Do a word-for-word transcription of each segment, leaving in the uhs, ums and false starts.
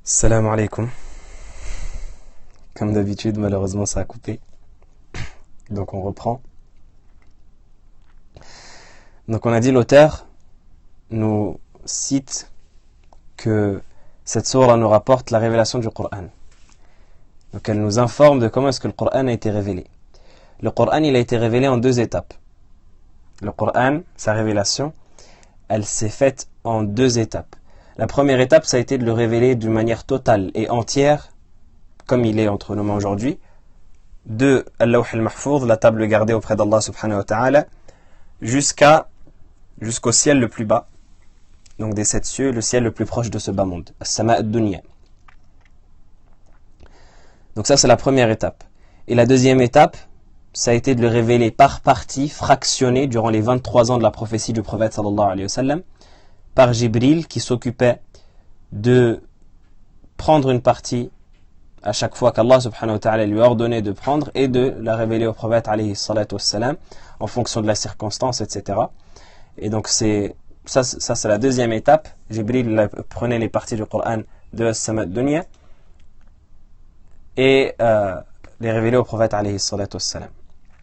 Salam alaikum. Comme d'habitude, malheureusement, ça a coupé. Donc on reprend. Donc on a dit, l'auteur nous cite que cette sourate nous rapporte la révélation du Coran. Donc elle nous informe de comment est-ce que le Coran a été révélé. Le Coran, il a été révélé en deux étapes. Le Coran, sa révélation, elle s'est faite en deux étapes. La première étape, ça a été de le révéler d'une manière totale et entière, comme il est entre nos mains aujourd'hui, de Al-Lawh al-Mahfouz, la table gardée auprès d'Allah subhanahu wa ta'ala, jusqu'à, jusqu'au ciel le plus bas, donc des sept cieux, le ciel le plus proche de ce bas monde, As-Sama' ad-Dunya. Donc ça, c'est la première étape. Et la deuxième étape, ça a été de le révéler par partie, fractionné, durant les vingt-trois ans de la prophétie du prophète sallallahu alayhi wa sallam, par Jibril, qui s'occupait de prendre une partie à chaque fois qu'Allah subhanahu wa ta'ala lui a ordonné de prendre et de la révéler au prophète alayhi salatu wassalam en fonction de la circonstance, et cetera. Et donc c'est ça, ça c'est la deuxième étape. Jibril prenait les parties du Coran de As-Sama' ad-Dunya et euh, les révélait au prophète alayhi salatu wassalam.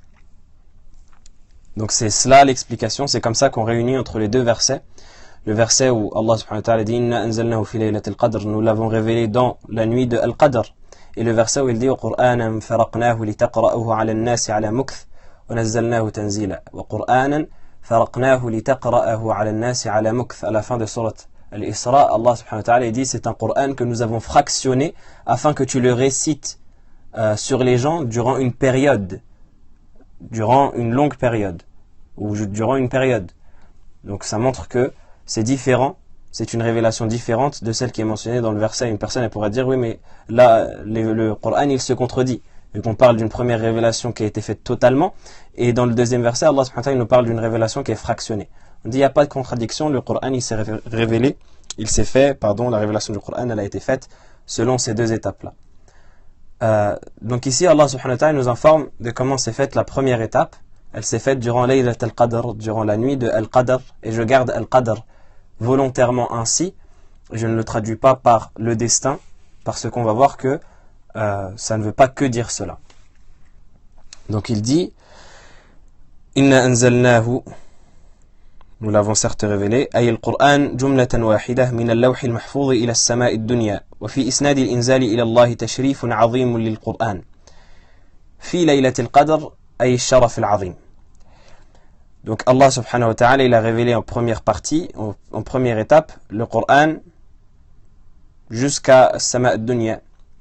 Donc c'est cela l'explication, c'est comme ça qu'on réunit entre les deux versets. Le verset où Allah subhanahu wa ta'ala dit Inna anzalnahu fi laylatil qadr, nous l'avons révélé dans la nuit de Al-Qadr. Et le verset où il dit Qur'anan faraqnahu litaqra'ahu 'ala an-nasi 'ala mukth wa nazzalnahu tanzila. Wa Qur'anan faraqnahu litaqra'ahu 'ala an-nasi 'ala mukth. À la fin de sourate Al-Isra, Allah subhanahu wa ta'ala dit c'est un Qur'an que nous avons fractionné afin que tu le récites euh, sur les gens durant une période, durant une longue période ou durant une période. Donc ça montre que c'est différent, c'est une révélation différente de celle qui est mentionnée dans le verset. Une personne elle pourrait dire, oui mais là le, le Coran il se contredit, vu qu'on parle d'une première révélation qui a été faite totalement, et dans le deuxième verset, Allah subhanahu wa ta'ala nous parle d'une révélation qui est fractionnée. On dit, il n'y a pas de contradiction, le Coran il s'est révélé, il s'est fait, pardon, la révélation du Coran elle a été faite selon ces deux étapes-là. Euh, donc ici, Allah subhanahu wa ta'ala nous informe de comment s'est faite la première étape. Elle s'est faite durant Laylat al-Qadr, durant la nuit de Al-Qadr, et je garde Al-Qadr volontairement ainsi, je ne le traduis pas par le destin, parce qu'on va voir que euh, ça ne veut pas que dire cela. Donc il dit Inna anzalnahu, nous l'avons certes révélé, ay al-Qur'an jumlatan wahidah min al-lawh al-mahfouz ila as-sama' ad-dunya wa fi isnad al-inzal ila Allah tashrifun 'azim lil-Qur'an fi laylat al-qadr ay al-sharaf al-'azim. Donc Allah subhanahu wa ta'ala il a révélé en première partie, en, en première étape, le Coran jusqu'à Sama' ad-Dunya.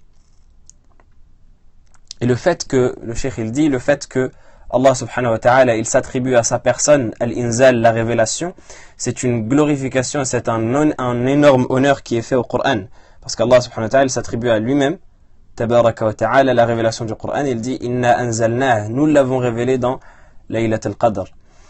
Et le fait que, le cheikh il dit, le fait que Allah subhanahu wa ta'ala il s'attribue à sa personne al-inzal, la révélation, c'est une glorification, c'est un, un énorme honneur qui est fait au Coran. Parce qu'Allah subhanahu wa ta'ala il s'attribue à lui-même, tabaraka wa ta'ala, la révélation du Coran. Il dit, Inna anzalnah, nous l'avons révélé dans Laylat al-Qadr.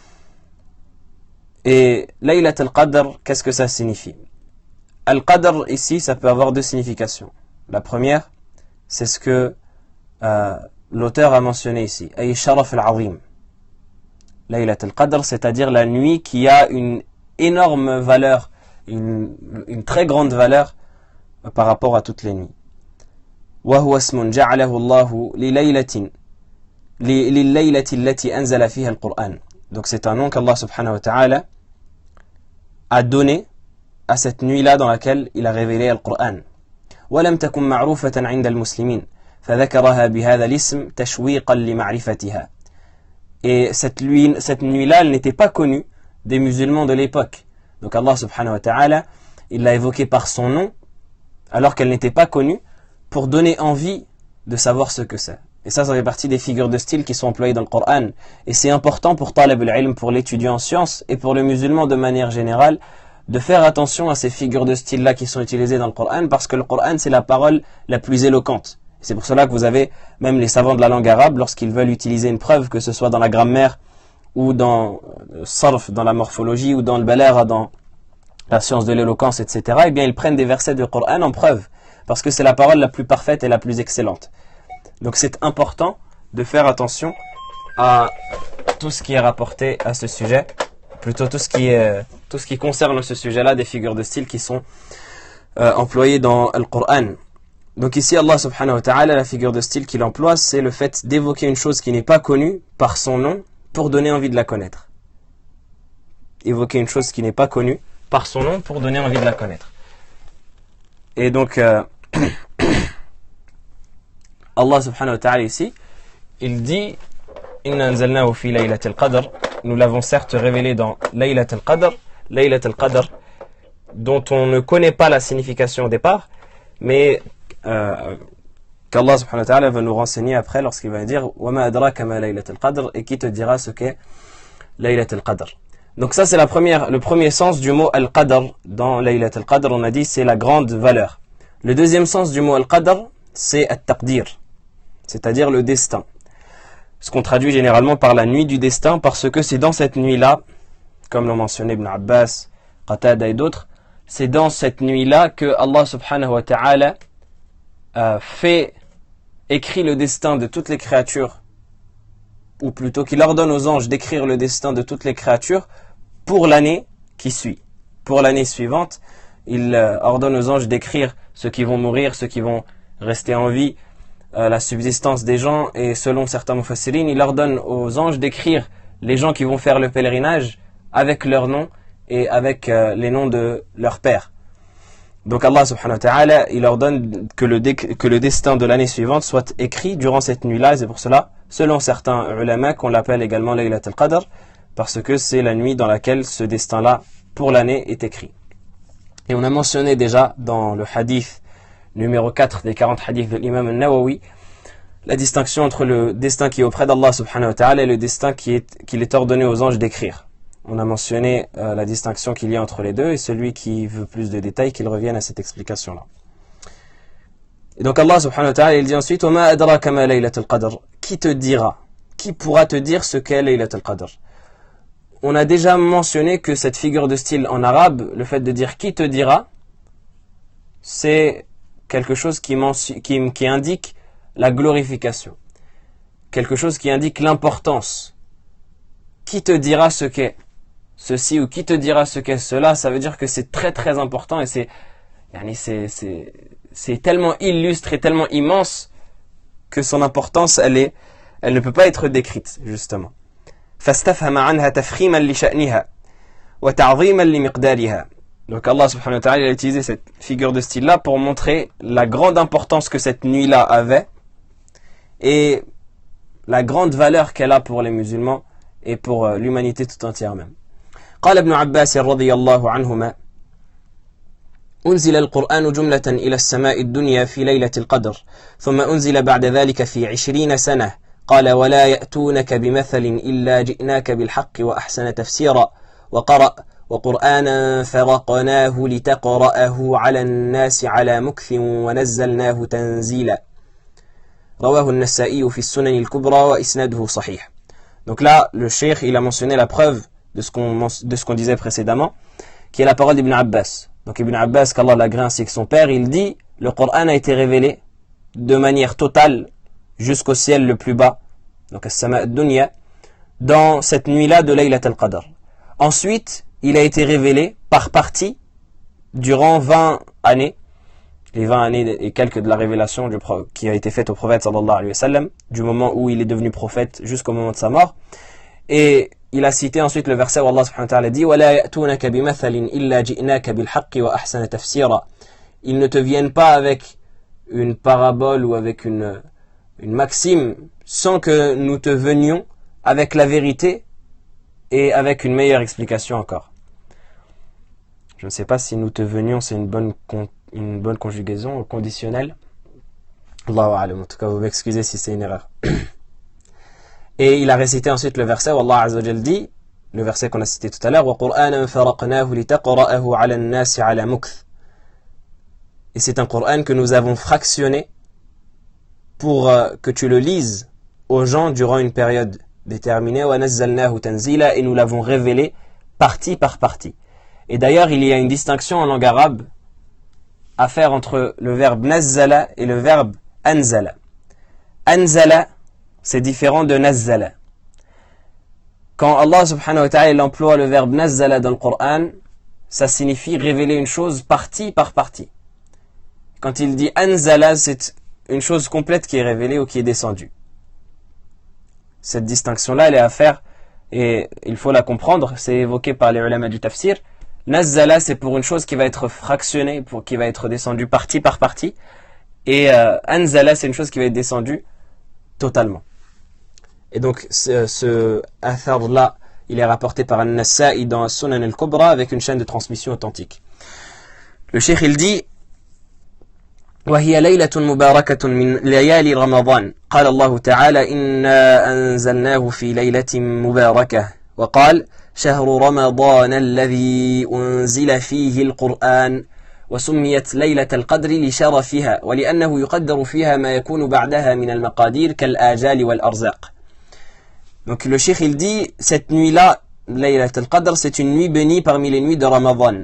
Et Laylat al-Qadr, qu'est-ce que ça signifie? Al-Qadr, ici, ça peut avoir deux significations. La première, c'est ce que euh, l'auteur a mentionné ici. Ay sharaf al-azim. Laylat al-Qadr, c'est-à-dire la nuit qui a une énorme valeur, une, une très grande valeur euh, par rapport à toutes les nuits. Wa huwa ismun ja'alahu Allahu li laylatin, li laylati allati anzala fiha al-Qur'an. Donc c'est un nom qu'Allah subhanahu wa ta'ala a donné à cette nuit-là dans laquelle il a révélé le Coran. وَلَمْ تَكُنْ مَعْرُوفَةً عِنْدَ الْمُسْلِمِينَ فَذَكَرَهَا بِهَذَا الْإِسْمِ تَشْوِيقًا لِمَعْرِفَتِهَا. Et cette nuit, cette nuit-là, elle n'était pas connue des musulmans de l'époque. Donc Allah subhanahu wa ta'ala, il l'a évoquée par son nom, alors qu'elle n'était pas connue, pour donner envie de savoir ce que c'est. Et ça, ça fait partie des figures de style qui sont employées dans le Coran. Et c'est important pour talib al-ilm, pour l'étudiant en sciences, et pour le musulman de manière générale, de faire attention à ces figures de style-là qui sont utilisées dans le Coran, parce que le Coran, c'est la parole la plus éloquente. C'est pour cela que vous avez même les savants de la langue arabe, lorsqu'ils veulent utiliser une preuve, que ce soit dans la grammaire, ou dans le sarf, dans la morphologie, ou dans le balagha, dans la science de l'éloquence, et cetera, eh bien, ils prennent des versets du Coran en preuve, parce que c'est la parole la plus parfaite et la plus excellente. Donc c'est important de faire attention à tout ce qui est rapporté à ce sujet, plutôt tout ce qui est, tout ce qui concerne ce sujet-là, des figures de style qui sont euh, employés dans le Coran. Donc ici, Allah subhanahu wa ta'ala, la figure de style qu'il emploie, c'est le fait d'évoquer une chose qui n'est pas connue par son nom pour donner envie de la connaître. Évoquer une chose qui n'est pas connue par son nom pour donner envie de la connaître. Et donc, euh, Allah subhanahu wa ta'ala ici, il dit Inna anzalnahu fi laylatil qadr. Nous l'avons certes révélé dans Laylatul Qadr, Laylatul Qadr, dont on ne connaît pas la signification au départ, mais euh, qu'Allah subhanahu wa ta'ala va nous renseigner après lorsqu'il va dire Wa ma adraka ma Laylatul Qadr, et qui te dira ce qu'est Laylatul Qadr. Donc ça c'est la première, le premier sens du mot Al-Qadr dans Laylatul Qadr, on a dit c'est la grande valeur. Le deuxième sens du mot Al-Qadr, c'est At-Taqdir, c'est-à-dire le destin. Ce qu'on traduit généralement par la nuit du destin, parce que c'est dans cette nuit-là, comme l'ont mentionné Ibn Abbas, Qatada et d'autres, c'est dans cette nuit-là que Allah subhanahu wa ta'ala euh, fait, écrit le destin de toutes les créatures, ou plutôt qu'il ordonne aux anges d'écrire le destin de toutes les créatures pour l'année qui suit. Pour l'année suivante, il euh, ordonne aux anges d'écrire ceux qui vont mourir, ceux qui vont rester en vie, la subsistance des gens, et selon certains mufassirin, il ordonne aux anges d'écrire les gens qui vont faire le pèlerinage avec leurs noms et avec euh, les noms de leur père. Donc Allah subhanahu wa ta'ala, il ordonne que le, que le destin de l'année suivante soit écrit durant cette nuit-là, et c'est pour cela, selon certains ulama, qu'on l'appelle également Laylatul Qadr, parce que c'est la nuit dans laquelle ce destin-là, pour l'année, est écrit. Et on a mentionné déjà dans le hadith numéro quatre des quarante hadiths de l'imam al-Nawawi, la distinction entre le destin qui est auprès d'Allah subhanahu wa ta'ala et le destin qui est, qu'il est ordonné aux anges d'écrire. On a mentionné euh, la distinction qu'il y a entre les deux, et celui qui veut plus de détails, qu'il revienne à cette explication-là. Et donc Allah subhanahu wa ta'ala, il dit ensuite, وَمَا أَدْرَاكَ مَا لَيْلَةُ الْقَدْرِ. Qui te dira, qui pourra te dire ce qu'est Laylatul Qadr? On a déjà mentionné que cette figure de style en arabe, le fait de dire qui te dira, c'est quelque chose qui, qui, qui indique la glorification. Quelque chose qui indique l'importance. Qui te dira ce qu'est ceci, ou qui te dira ce qu'est cela, ça veut dire que c'est très très important, et c'est c'est c'est c'est tellement illustre et tellement immense que son importance, elle est elle ne peut pas être décrite, justement. فاستفهم عنها تفخيما لشأنها وتعظيما لمقدارها. Donc Allah subhanahu wa ta'ala a utilisé cette figure de style-là pour montrer la grande importance que cette nuit-là avait et la grande valeur qu'elle a pour les musulmans et pour l'humanité tout entière même. قال ابن عباس رضي الله عنهما أنزل القرآن جملة إلى السماء الدنيا في ليلة القدر ثم أنزل بعد ذلك في عشرين سنة قال ولا يأتونك بمثل إلا جئناك بالحق وأحسن تفسيرا وقرأ وقرآنا فرقناه لتقرأه على الناس على مكث ونزلناه تنزيلا رواه النسائي في السنن الكبرى وإسناده صحيح. Donc là, le cheikh, il a mentionné la preuve de ce qu'on de ce qu'on disait précédemment, qui est la parole d'Ibn Abbas. Donc Ibn Abbas, qu'Allah l'agrée ainsi que son père, il dit, le Coran a été révélé de manière totale jusqu'au ciel le plus bas, donc as-sama ad-dunya, dans cette nuit-là de Laylatul Qadr. Ensuite, il a été révélé par partie durant vingt années, les vingt années et quelques de la révélation du, qui a été faite au prophète sallallahu alayhi wa sallam, du moment où il est devenu prophète jusqu'au moment de sa mort. Et il a cité ensuite le verset où Allah subhanahu wa ta'ala dit وَلَا يَأْتُونَكَ بِمَثَلٍ إِلَّا جِئْنَاكَ بِالْحَقِّ وَأَحْسَنَ تَفْسِيرًا. Ils ne te viennent pas avec une parabole ou avec une, une maxime sans que nous te venions avec la vérité et avec une meilleure explication encore. Je ne sais pas si nous te venions, c'est une bonne, une bonne conjugaison conditionnelle. Allahu a'lam. En tout cas, vous m'excusez si c'est une erreur. Et il a récité ensuite le verset où Allah Azza wa Jal dit, le verset qu'on a cité tout à l'heure, وَقُرْآنًا فَرَقْنَاهُ لِتَقْرَأَهُ عَلَى النَّاسِ عَلَى مُكْثٍ. Et c'est un Coran que nous avons fractionné pour euh, que tu le lises aux gens durant une période déterminée, وَنَزَّلْنَاهُ تَنزِيلًا, et nous l'avons révélé partie par partie. Et d'ailleurs, il y a une distinction en langue arabe à faire entre le verbe nazzala et le verbe anzala. Anzala, c'est différent de nazzala. Quand Allah subhanahu wa ta'ala emploie le verbe nazzala dans le Coran, ça signifie révéler une chose partie par partie. quand il dit anzala, c'est une chose complète qui est révélée ou qui est descendue. Cette distinction-là, elle est à faire et il faut la comprendre. C'est évoqué par les ulama du tafsir. Nazzala, c'est pour une chose qui va être fractionnée, pour qui va être descendue partie par partie. Et euh, anzala, c'est une chose qui va être descendue totalement. Et donc, ce, ce athar-là, il est rapporté par An-Nasa'i dans Sunan al-Kubra avec une chaîne de transmission authentique. Le cheikh, il dit وهي ليلة مباركة من ليالي رمضان قال الله تعالى إنا أنزلناه في ليلة مباركة وقال شهر رمضان الذي أنزل فيه القرآن وسميت ليلة القدر لشرفها ولأنه يقدر فيها ما يكون بعدها من المقادير كالآجال والأرزاق. Donc le cheikh il dit cette nuit-là, Laylat al-Qadr, c'est une nuit bénie parmi les nuits de Ramadan.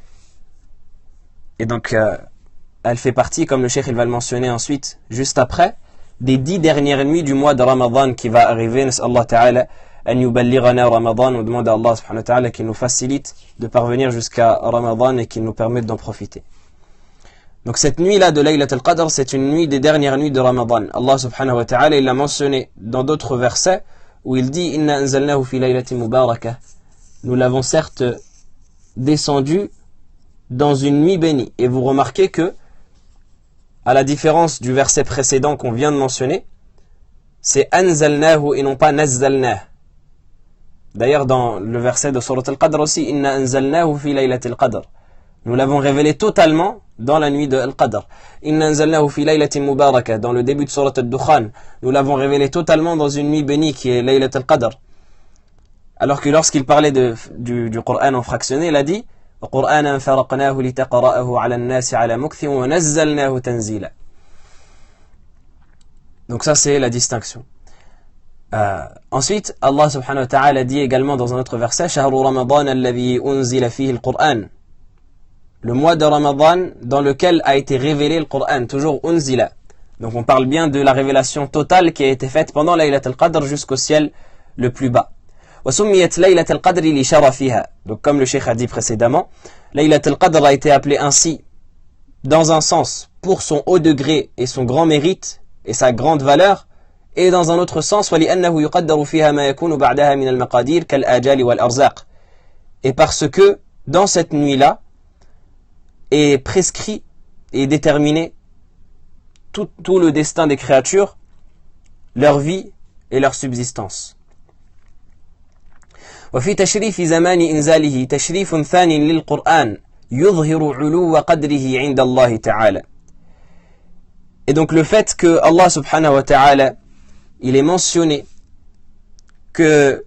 Et donc euh, elle fait partie, comme le cheikh il va le mentionner ensuite, juste après, des dix dernières nuits du mois de Ramadan qui va arriver. Nas'Allah ta'ala an yuballighana Ramadan. On demande à Allah subhanahu wa ta'ala qu'il nous facilite de parvenir jusqu'à Ramadan et qu'il nous permette d'en profiter. Donc cette nuit-là de Laylat al-Qadr, c'est une nuit des dernières nuits de Ramadan. Allah subhanahu wa ta'ala, il l'a mentionné dans d'autres versets où il dit Inna anzalnahu fi laylatin mubarakah. Nous l'avons certes descendu dans une nuit bénie. Et vous remarquez que, à la différence du verset précédent qu'on vient de mentionner, c'est anzalnahu et non pas nazzalnah. D'ailleurs, dans le verset de Surat al-Qadr aussi, Inna anzalnahu fi laylatil qadr. Nous l'avons révélé totalement dans la nuit de Al-Qadr. Inna anzalnahu fi laylatin mubarakah. Dans le début de Surat al-Dukhan, nous l'avons révélé totalement dans une nuit bénie qui est Laylat al-Qadr. Alors que lorsqu'il parlait de, du, du Coran en fractionné, il a dit وَقُرْآنًا فَرَقْنَاهُ لِتَقْرَأَهُ عَلَى النَّاسِ عَلَى مُكْثٍ وَنَزَّلْنَاهُ تَنزِيلًا. Donc ça c'est la distinction. Euh, ensuite, Allah subhanahu wa ta'ala dit également dans un autre verset شَهْرُ رَمَضَانَ الَّذِي أُنزِلَ فِيهِ الْقُرْآنِ. Le mois de Ramadan dans lequel a été révélé le Coran, toujours unzila. Donc on parle bien de la révélation totale qui a été faite pendant Laylat al-Qadr jusqu'au ciel le plus bas. وَسُمِّيَتْ لَيْلَةَ الْقَدْرِ لِشَرَفِهَا. Donc comme le cheikh a dit précédemment, Laylat al-Qadr a été appelé ainsi dans un sens pour son haut degré et son grand mérite et sa grande valeur, et dans un autre sens وَلِأَنَّهُ يُقَدَّرُ فِيهَا مَا يَكُونُ بَعْدَهَا مِنَ الْمَقَادِيرِ كَالْآجَالِ وَالْأَرْزَاقِ. Et parce que dans cette nuit-là est prescrit et déterminé tout, tout le destin des créatures, leur vie et leur subsistance. وفي تشريف زمان إنزاله تشريف ثان للقرآن يظهر علو قدره عند الله تعالى. Et donc le fait que Allah subhanahu wa ta'ala, il est mentionné que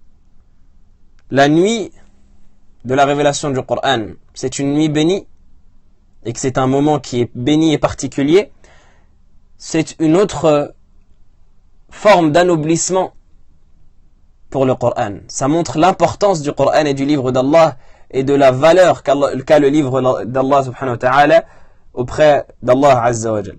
la nuit de la révélation du Coran, c'est une nuit bénie, et que c'est un moment qui est béni et particulier, c'est une autre forme d'anoblissement pour le Coran. Ça montre l'importance du Coran et du livre d'Allah et de la valeur qu'a le livre d'Allah subhanahu wa ta'ala auprès d'Allah azza wa jal.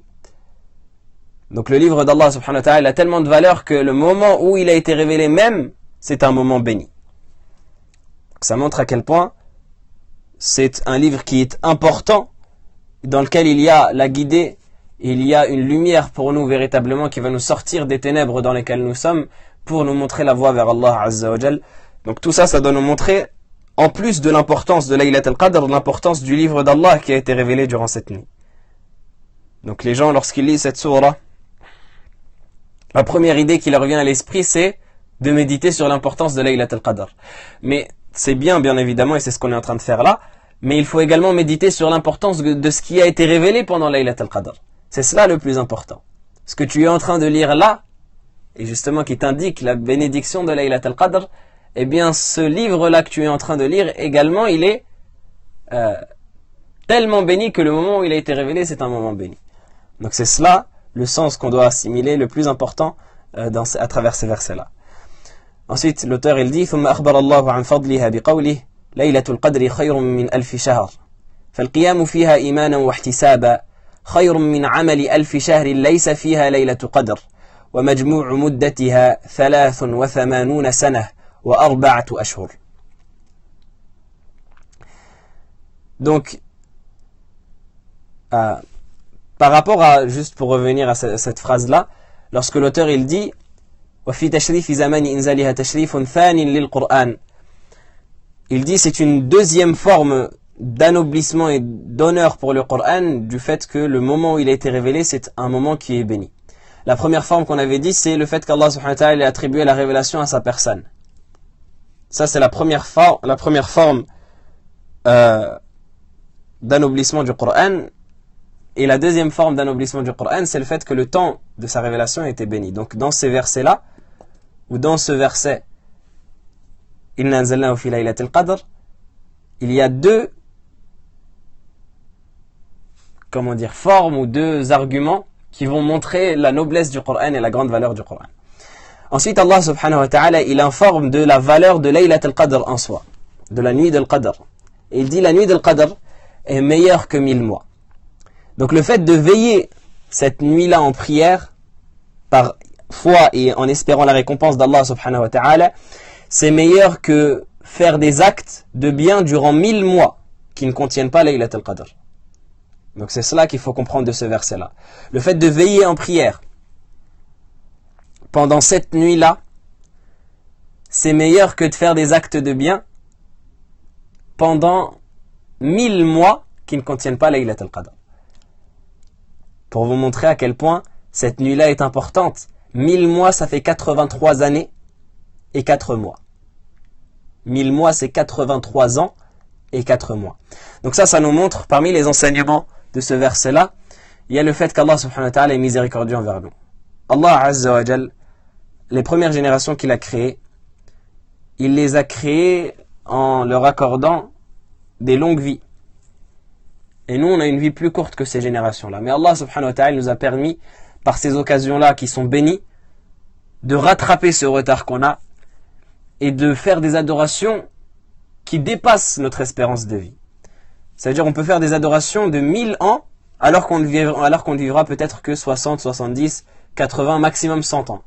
Donc le livre d'Allah subhanahu wa ta'ala a tellement de valeur que le moment où il a été révélé même, c'est un moment béni. Donc ça montre à quel point c'est un livre qui est important, dans lequel il y a la guidée, il y a une lumière pour nous véritablement qui va nous sortir des ténèbres dans lesquelles nous sommes pour nous montrer la voie vers Allah Azza wa Jal. Donc tout ça, ça doit nous montrer, en plus de l'importance de Laylat al-Qadr, l'importance du livre d'Allah qui a été révélé durant cette nuit. Donc les gens, lorsqu'ils lisent cette sourate, la première idée qui leur vient à l'esprit, c'est de méditer sur l'importance de Laylat al-Qadr. Mais c'est bien, bien évidemment, et c'est ce qu'on est en train de faire là, mais il faut également méditer sur l'importance de ce qui a été révélé pendant Laylat al-Qadr. C'est cela le plus important. Ce que tu es en train de lire là, et justement qui t'indique la bénédiction de Laylat al-Qadr, eh bien ce livre-là que tu es en train de lire, également il est euh, tellement béni que le moment où il a été révélé, c'est un moment béni. Donc c'est cela le sens qu'on doit assimiler, le plus important euh, dans, à travers ces versets-là. Ensuite, l'auteur il dit ثم أخبر الله عن فضلها بقوله ليلة القدر خير من ألف شهر فالقيام فيها إيمانا واحتسابا خير من عمل ألف شهر ليس فيها ليلة قدر ومجموع مدتها ثلاث وثمانون سنة وأربعة أشهر. Donc, euh, par rapport à, juste pour revenir à cette, cette phrase-là, lorsque l'auteur il dit وَفِي تَشْرِيفِ زَمَانِ إِنْزَالِهَا تَشْرِيفٌ ثَانٍ لِلْقُرْآنِ, il dit c'est une deuxième forme d'anoblissement et d'honneur pour le Coran du fait que le moment où il a été révélé, c'est un moment qui est béni. La première forme qu'on avait dit, c'est le fait qu'Allah subhanahu wa ta'ala a attribué la révélation à sa personne. Ça, c'est la première, for la première forme euh, d'anoblissement du Coran. Et la deuxième forme d'anoblissement du Coran, c'est le fait que le temps de sa révélation a été béni. Donc, dans ces versets-là, ou dans ce verset, Inna anzalnahu fi laylatil qadr, il y a deux, comment dire, formes ou deux arguments qui vont montrer la noblesse du Coran et la grande valeur du Coran. Ensuite, Allah subhanahu wa ta'ala, il informe de la valeur de Laylatul Qadr en soi, de la nuit del Qadr. Et il dit la nuit del Qadr est meilleure que mille mois. Donc le fait de veiller cette nuit-là en prière, par foi et en espérant la récompense d'Allah subhanahu wa ta'ala, c'est meilleur que faire des actes de bien durant mille mois qui ne contiennent pas Laylatul Qadr. Donc c'est cela qu'il faut comprendre de ce verset-là. Le fait de veiller en prière pendant cette nuit-là, c'est meilleur que de faire des actes de bien pendant mille mois qui ne contiennent pas Laylatul Qadr. Pour vous montrer à quel point cette nuit-là est importante. Mille mois, ça fait quatre-vingt-trois années et quatre mois. Mille mois, c'est quatre-vingt-trois ans et quatre mois. Donc ça, ça nous montre, parmi les enseignements de ce verset-là, il y a le fait qu'Allah subhanahu wa ta'ala est miséricordieux envers nous. Allah azza wa jal, les premières générations qu'il a créées, il les a créées en leur accordant des longues vies. Et nous, on a une vie plus courte que ces générations-là. Mais Allah subhanahu wa ta'ala nous a permis, par ces occasions-là qui sont bénies, de rattraper ce retard qu'on a et de faire des adorations qui dépassent notre espérance de vie. C'est-à-dire, on peut faire des adorations de mille ans alors qu'on ne vivra, alors qu'on ne vivra peut-être que soixante, soixante-dix, quatre-vingts, maximum cent ans.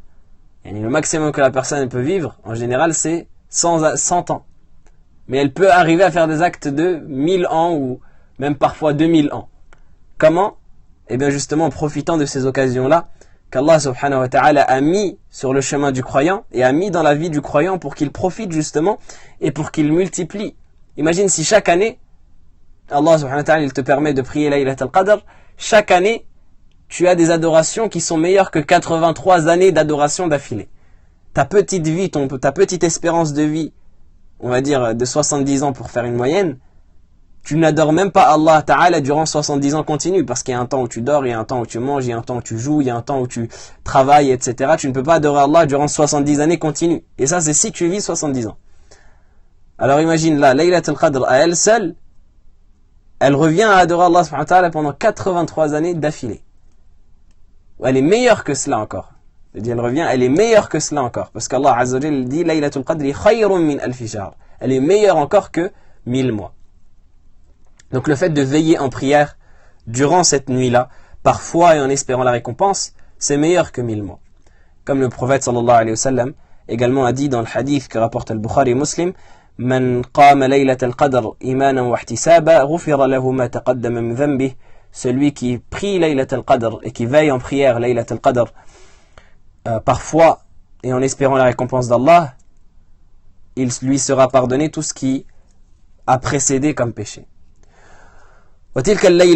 Et le maximum que la personne peut vivre, en général, c'est cent ans. Mais elle peut arriver à faire des actes de mille ans ou même parfois deux mille ans. Comment? Eh bien justement en profitant de ces occasions-là qu'Allah subhanahu wa ta'ala a mis sur le chemin du croyant et a mis dans la vie du croyant pour qu'il profite justement et pour qu'il multiplie. Imagine si chaque année, Allah subhanahu wa ta'ala il te permet de prier Laylatul Qadr, chaque année, tu as des adorations qui sont meilleures que quatre-vingt-trois années d'adoration d'affilée. Ta petite vie, ton, ta petite espérance de vie, on va dire de soixante-dix ans pour faire une moyenne, tu n'adores même pas Allah Ta'ala durant soixante-dix ans continus, parce qu'il y a un temps où tu dors, il y a un temps où tu manges, il y a un temps où tu joues, il y a un temps où tu travailles, et cetera. Tu ne peux pas adorer Allah durant soixante-dix années continues. Et ça, c'est si tu vis soixante-dix ans. Alors imagine là, Laylatul Qadr à elle seule, elle revient à adorer Allah subhanahu wa ta'ala pendant quatre-vingt-trois années d'affilée. Elle est meilleure que cela encore. Elle revient, elle est meilleure que cela encore. Parce qu'Allah Azza wa Jalla dit Laylatul Qadri khayrun min alfi shahr. Elle est meilleure encore que mille mois. Donc le fait de veiller en prière durant cette nuit-là, par foi et en espérant la récompense, c'est meilleur que mille mois. Comme le prophète sallallahu alayhi wa sallam également a dit dans le hadith que rapporte al-Bukhari et Muslim, Man qama laylatul qadr imanan wa ihtisaba ghufira lahu ma taqaddama min dhanbih. Celui qui prie Laylatul Qadr et qui veille en prière Laylatul Qadr euh, par foi et en espérant la récompense d'Allah, il lui sera pardonné tout ce qui a précédé comme péché. Donc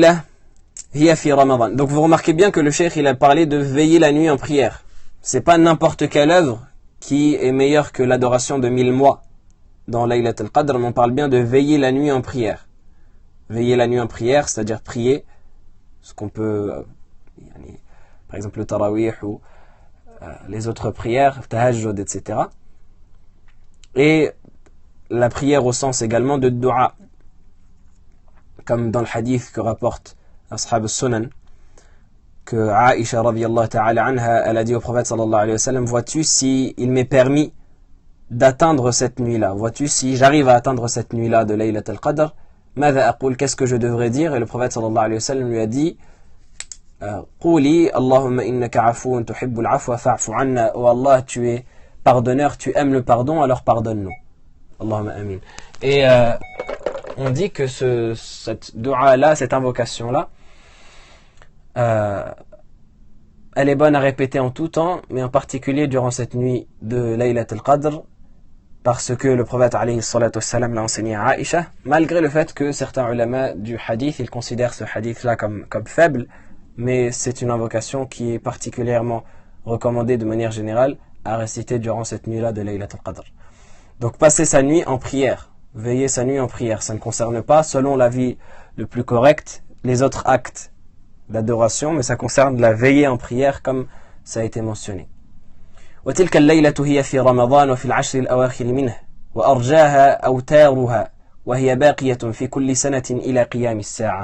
vous remarquez bien que le cheikh il a parlé de veiller la nuit en prière. C'est pas n'importe quelle œuvre qui est meilleure que l'adoration de mille mois dans Laylatul Qadr, mais on parle bien de veiller la nuit en prière. Veiller la nuit en prière, c'est-à-dire prier ce qu'on peut, euh, par exemple le tarawih ou euh, les autres prières, tahajjud, et cetera. Et la prière au sens également de dua, comme dans le hadith que rapporte Ashab al-Sunan, que Aïcha radiyallahu ta'ala anha, elle a dit au prophète sallallahu alayhi wa sallam, vois-tu si il m'est permis d'atteindre cette nuit-là, vois-tu si j'arrive à atteindre cette nuit-là de Laylatul Qadr, qu'est-ce que je devrais dire? Et le prophète sallallahu alayhi wa sallam lui a dit Qouli Allahumma innaka afoun tuhibbul afwa fa'fu anna. Oh Allah, tu es pardonneur, tu aimes le pardon, alors pardonne-nous. Allahumma amin. Et euh, on dit que ce, cette dua-là, cette invocation-là, euh, elle est bonne à répéter en tout temps, mais en particulier durant cette nuit de Laylat al-Qadr, parce que le prophète alayhi salatu wassalam l'a enseigné à Aïcha, malgré le fait que certains ulama du hadith, ils considèrent ce hadith-là comme, comme faible, mais c'est une invocation qui est particulièrement recommandée de manière générale à réciter durant cette nuit-là de Laylat al-Qadr. Donc passer sa nuit en prière, veiller sa nuit en prière, ça ne concerne pas, selon l'avis le plus correct, les autres actes d'adoration, mais ça concerne la veillée en prière comme ça a été mentionné. وتلك الليلة هي في رمضان وفي العشر الأواخر منه وأرجاها أوتارها وهي باقية في كل سنة إلى قيام الساعة.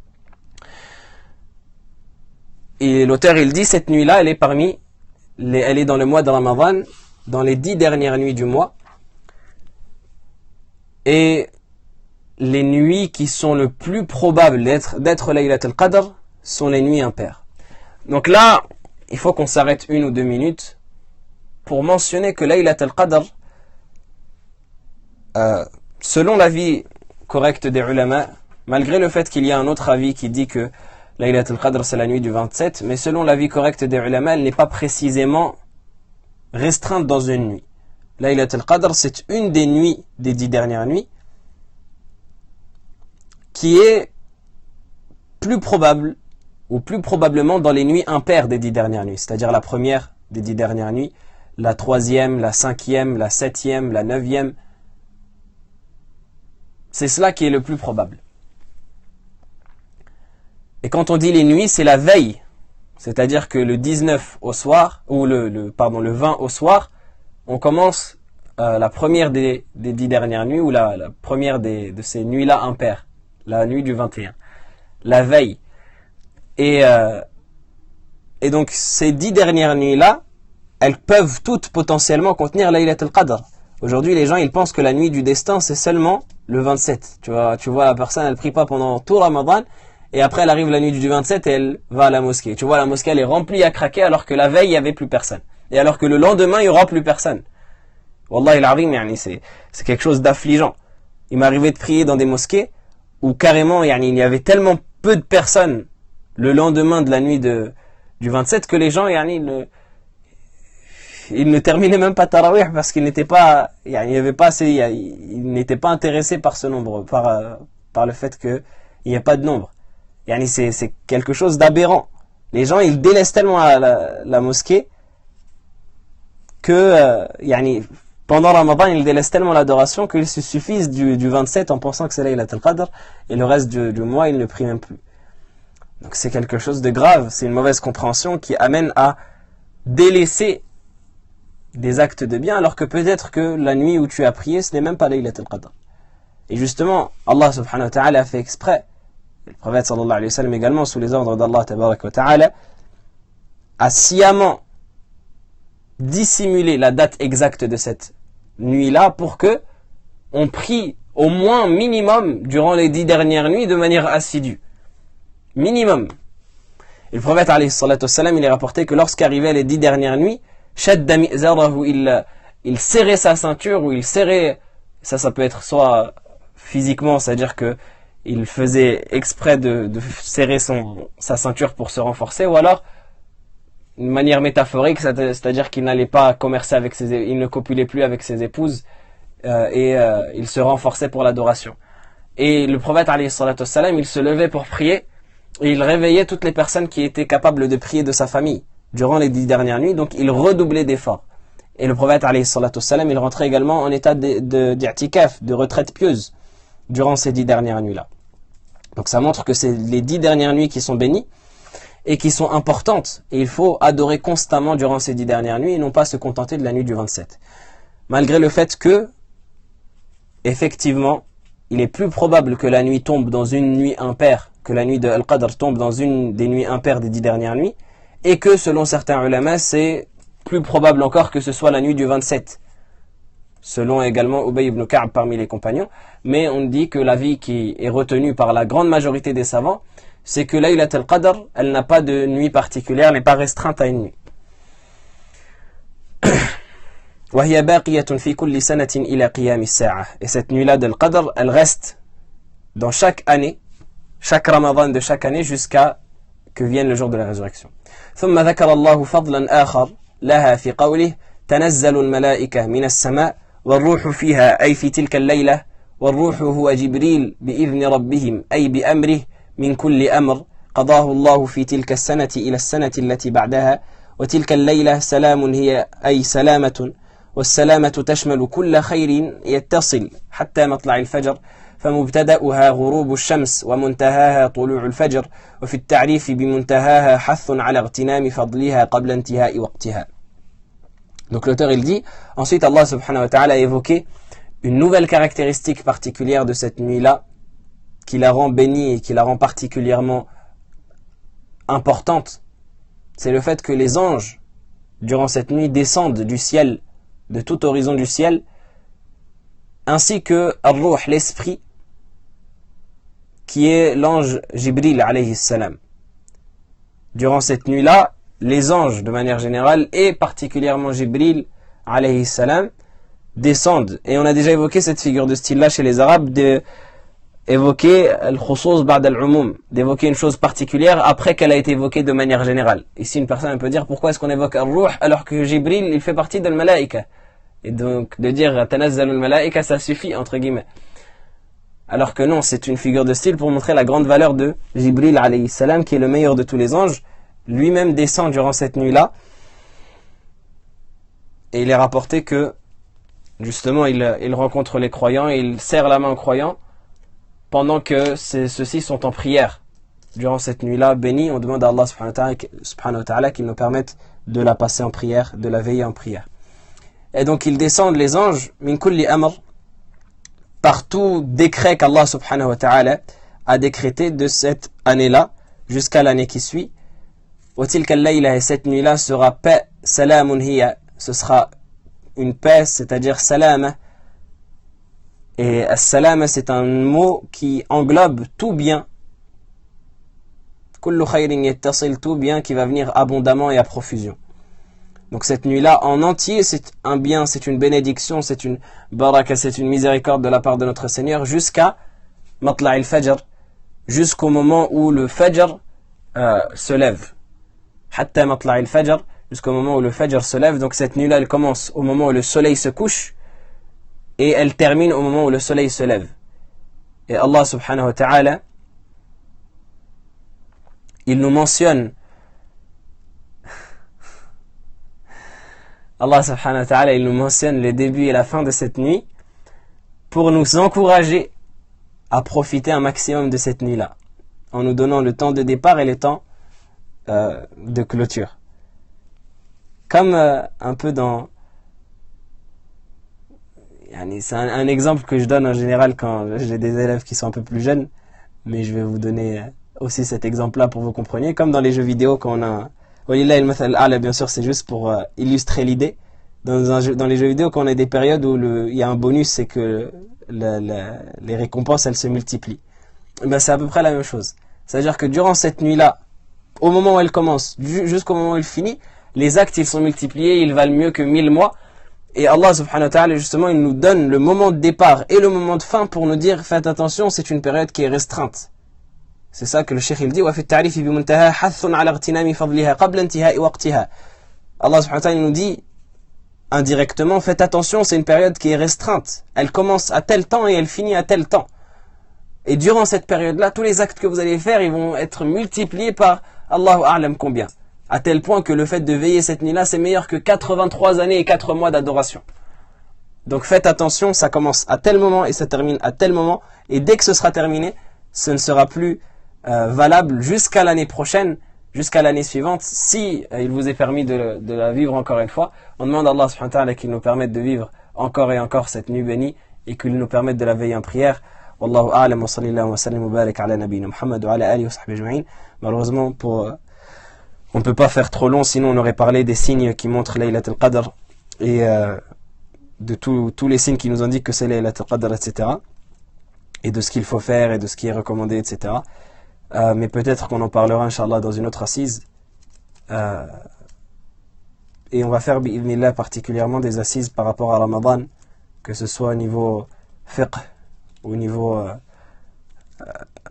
Et l'auteur il dit cette nuit-là elle est parmi les, elle est dans le mois de Ramadan, dans les dix dernières nuits du mois, et les nuits qui sont le plus probables d'être d'être Laylat al-Qadr sont les nuits impaires. Donc là il faut qu'on s'arrête une ou deux minutes pour mentionner que Laylat al-Qadr, euh, selon l'avis correct des ulama, malgré le fait qu'il y a un autre avis qui dit que Laylat al-Qadr c'est la nuit du vingt-sept, mais selon l'avis correct des ulama, elle n'est pas précisément restreinte dans une nuit. Laylat al-Qadr c'est une des nuits des dix dernières nuits qui est plus probable ou plus probablement dans les nuits impaires des dix dernières nuits, c'est-à-dire la première des dix dernières nuits, la troisième, la cinquième, la septième, la neuvième. C'est cela qui est le plus probable. Et quand on dit les nuits, c'est la veille. C'est-à-dire que le dix-neuf au soir, ou le, le, pardon, le vingt au soir, on commence euh, la première des, des dix dernières nuits, ou la, la première des, de ces nuits-là impaires, la nuit du vingt et un. La veille. Et, euh, et donc ces dix dernières nuits-là, elles peuvent toutes potentiellement contenir Laylat al-Qadr. Aujourd'hui, les gens, ils pensent que la nuit du destin, c'est seulement le vingt-sept. Tu vois, tu vois, la personne, elle prie pas pendant tout Ramadan, et après, elle arrive la nuit du vingt-sept et elle va à la mosquée. Tu vois, la mosquée, elle est remplie à craquer, alors que la veille, il n'y avait plus personne. Et alors que le lendemain, il n'y aura plus personne. Wallahi al-azim, yani, c'est, c'est quelque chose d'affligeant. Il m'est arrivé de prier dans des mosquées, où carrément, yani, il y avait tellement peu de personnes le lendemain de la nuit de, du vingt-sept que les gens, yani, le, il ne terminait même pas Tarawih parce qu'il n'était pas, il y avait pas assez, il n'était pas intéressé par ce nombre, par, par le fait qu'il n'y a pas de nombre. Yani c'est, c'est quelque chose d'aberrant. Les gens, ils délaissent tellement la, la, la mosquée que, euh, yani, pendant Ramadan, ils délaissent tellement l'adoration qu'ils se suffisent du, du vingt-sept en pensant que c'est Laylat al-Qadr et le reste du, du mois, ils ne prient même plus. Donc c'est quelque chose de grave, c'est une mauvaise compréhension qui amène à délaisser des actes de bien, alors que peut-être que la nuit où tu as prié, ce n'est même pas Laylat al-Qadr. Et justement, Allah subhanahu wa ta'ala a fait exprès, le prophète sallallahu alayhi wa sallam également, sous les ordres d'Allah tabarak wa ta'ala, a sciemment dissimulé la date exacte de cette nuit-là pour que on prie au moins minimum durant les dix dernières nuits de manière assidue. Minimum. Et le prophète alayhi salatu wa sallam, il est rapporté que lorsqu'arrivaient les dix dernières nuits, shadda mi'zarahu, il, il serrait sa ceinture, ou il serrait, ça, ça peut être soit physiquement, c'est-à-dire que il faisait exprès de, de serrer son, sa ceinture pour se renforcer, ou alors, d'une manière métaphorique, c'est-à-dire qu'il n'allait pas commercer avec ses, il ne copulait plus avec ses épouses, euh, et euh, il se renforçait pour l'adoration. Et le prophète, alayhi salatu wassalam, il se levait pour prier, et il réveillait toutes les personnes qui étaient capables de prier de sa famille durant les dix dernières nuits, donc il redoublait d'efforts. Et le prophète, alayhi salatu wassalam, il rentrait également en état de, de, d'i'tikaf, de retraite pieuse, durant ces dix dernières nuits-là. Donc ça montre que c'est les dix dernières nuits qui sont bénies, et qui sont importantes, et il faut adorer constamment durant ces dix dernières nuits, et non pas se contenter de la nuit du vingt-sept. Malgré le fait que, effectivement, il est plus probable que la nuit tombe dans une nuit impaire, que la nuit de Al-Qadr tombe dans une des nuits impaires des dix dernières nuits, et que selon certains ulama, c'est plus probable encore que ce soit la nuit du vingt-sept, selon également Ubay ibn Ka'b parmi les compagnons. Mais on dit que l'avis qui est retenu par la grande majorité des savants, c'est que Laylat al-Qadr, elle n'a pas de nuit particulière, elle n'est pas restreinte à une nuit. Et cette nuit-là de Qadr, elle reste dans chaque année, chaque Ramadan de chaque année, jusqu'à que vienne le jour de la résurrection. ثم ذكر الله فضلا آخر لها في قوله تنزل الملائكة من السماء والروح فيها أي في تلك الليلة والروح هو جبريل بإذن ربهم أي بأمره من كل أمر قضاه الله في تلك السنة إلى السنة التي بعدها وتلك الليلة سلام هي أي سلامة والسلامة تشمل كل خير يتصل حتى مطلع الفجر فمبتدأها غروب الشمس ومنتهاها طلوع الفجر وفي التعريف بمنتهاها حث على اغتنام فضلها قبل انتهاء وقتها. Donc l'auteur il dit, ensuite Allah subhanahu wa ta'ala a évoqué une nouvelle caractéristique particulière de cette nuit-là qui la rend bénie et qui la rend particulièrement importante. C'est le fait que les anges durant cette nuit descendent du ciel, de tout horizon du ciel, ainsi que Ar-Ruh, l'esprit, qui est l'ange Jibril alayhi salam. Durant cette nuit-là, les anges de manière générale et particulièrement Jibril alayhi salam descendent. Et on a déjà évoqué cette figure de style-là chez les Arabes, d'évoquer al-khusus ba'd al-umum, d'évoquer une chose particulière après qu'elle a été évoquée de manière générale. Ici, une personne peut dire pourquoi est-ce qu'on évoque Ar-Ruh alors que Jibril il fait partie de al-Malaika. Et donc de dire Tanazzal al-Malaika ça suffit entre guillemets. Alors que non, c'est une figure de style pour montrer la grande valeur de Jibril alayhi salam qui est le meilleur de tous les anges. Lui-même descend durant cette nuit-là. Et il est rapporté que justement il, il rencontre les croyants et il serre la main aux croyants pendant que ceux-ci sont en prière. Durant cette nuit-là bénie, on demande à Allah subhanahu wa ta'ala qu'il nous permette de la passer en prière, de la veiller en prière. Et donc ils descendent les anges min kulli amr, par tout décret qu'Allah subhanahu wa ta'ala a décrété de cette année-là jusqu'à l'année qui suit. Wa tilka al-layla, et cette nuit-là sera paix, salamun hiya, ce sera une paix, c'est-à-dire salama. Et as-salama c'est un mot qui englobe tout bien. Kullu khayrin yattasil, tout bien qui va venir abondamment et à profusion. Donc cette nuit-là en entier, c'est un bien, c'est une bénédiction, c'est une baraka, c'est une miséricorde de la part de notre Seigneur jusqu'à matla' al-fajr, jusqu'au moment où le fajr euh, se lève. Hatta matla' al-fajr, jusqu'au moment où le fajr se lève. Donc cette nuit-là, elle commence au moment où le soleil se couche et elle termine au moment où le soleil se lève. Et Allah subhanahu wa ta'ala, il nous mentionne Allah subhanahu wa ta'ala, il nous mentionne le début et la fin de cette nuit pour nous encourager à profiter un maximum de cette nuit-là, en nous donnant le temps de départ et le temps euh, de clôture. Comme euh, un peu dans... C'est un, un exemple que je donne en général quand j'ai des élèves qui sont un peu plus jeunes, mais je vais vous donner aussi cet exemple-là pour que vous compreniez. Comme dans les jeux vidéo, quand on a... Bien sûr, c'est juste pour euh, illustrer l'idée. Dans, un jeu, dans les jeux vidéo, quand on a des périodes où le, il y a un bonus, c'est que la, la, les récompenses, elles se multiplient. Ben, c'est à peu près la même chose. C'est-à-dire que durant cette nuit-là, au moment où elle commence, jusqu'au moment où elle finit, les actes, ils sont multipliés, ils valent mieux que mille mois. Et Allah subhanahu wa ta'ala, justement, il nous donne le moment de départ et le moment de fin pour nous dire, faites attention, c'est une période qui est restreinte. C'est ça que le cheikh il dit wa fi at-ta'rif bi muntaha hathun 'ala ightinami fadliha qabla intihai waqtiha. Allah subhanahu wa ta'ala nous dit indirectement, faites attention, c'est une période qui est restreinte. Elle commence à tel temps et elle finit à tel temps. Et durant cette période-là, tous les actes que vous allez faire, ils vont être multipliés par Allahu a'lam combien. À tel point que le fait de veiller cette nuit-là, c'est meilleur que quatre-vingt-trois années et quatre mois d'adoration. Donc faites attention, ça commence à tel moment et ça termine à tel moment. Et dès que ce sera terminé, ce ne sera plus Euh, valable jusqu'à l'année prochaine, jusqu'à l'année suivante, si euh, il vous est permis de, de la vivre encore une fois. On demande à Allah subhanahu wa ta'ala qu'il nous permette de vivre encore et encore cette nuit bénie et qu'il nous permette de la veiller en prière. Wallahu a'lam wa sallallahu wa sallam wa barik ala nabina Muhammad wa ala alihi wa sahbihi ajma'in. Malheureusement, pour, euh, on ne peut pas faire trop long, sinon on aurait parlé des signes qui montrent Laylat al-Qadr et euh, de tout, tous les signes qui nous indiquent que c'est Laylat al-Qadr, et cetera. Et de ce qu'il faut faire et de ce qui est recommandé, et cetera. Euh, mais peut-être qu'on en parlera, Inch'Allah, dans une autre assise. Euh, et on va faire, bi'idhnillah, particulièrement des assises par rapport à Ramadan, que ce soit au niveau fiqh, au niveau euh,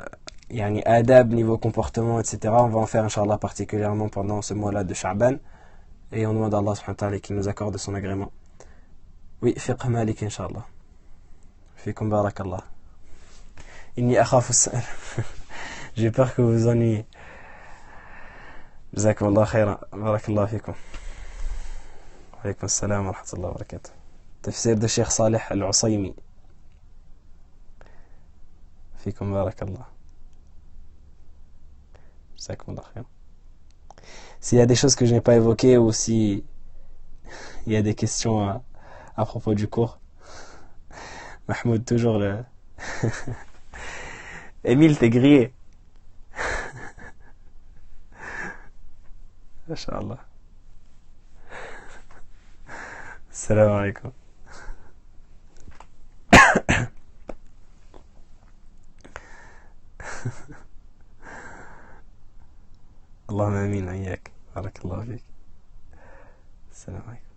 yani adab, niveau comportement, et cetera. On va en faire, Inch'Allah, particulièrement pendant ce mois-là de Sha'ban. Et on demande à Allah subhanahu wa ta'ala qu'il nous accorde son agrément. Oui, fiqh malik, Inch'Allah. Fikum barakallah. Inni akhafu as-sa'al. J'ai peur que vous vous ennuyiez. Jazakumullah khairan. Barakallah fikum. Wa alaykum assalam wa rahmatullahi wa barakatuh. Tafsir de Cheikh Salih Al-Usaymi. Fikum barakallah. Jazakumullah khairan. S'il y a des choses que je n'ai pas évoquées ou si il y a des questions à, à propos du cours, Mahmoud, toujours le... Émile, t'es grillé. Inch'Allah. Salam alaikum. اللهم امين وإياك بارك الله فيك السلام عليكم